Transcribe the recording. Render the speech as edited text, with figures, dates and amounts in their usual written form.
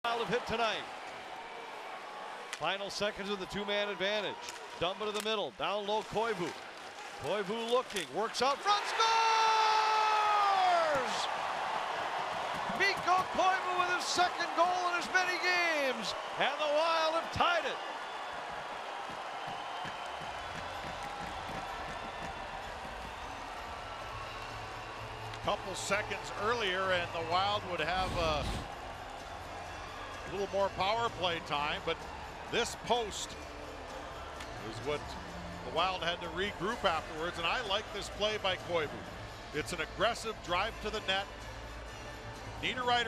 Wild have hit tonight. Final seconds of the two-man advantage. Dump it to the middle. Down low, Koivu. Koivu looking. Works out front. Scores! Mikko Koivu with his second goal in as many games. And the Wild have tied it. Couple seconds earlier and the Wild would have a little more power play time, but this post is what the Wild had to regroup afterwards, and I like this play by Koivu. It's an aggressive drive to the net. Niederreiter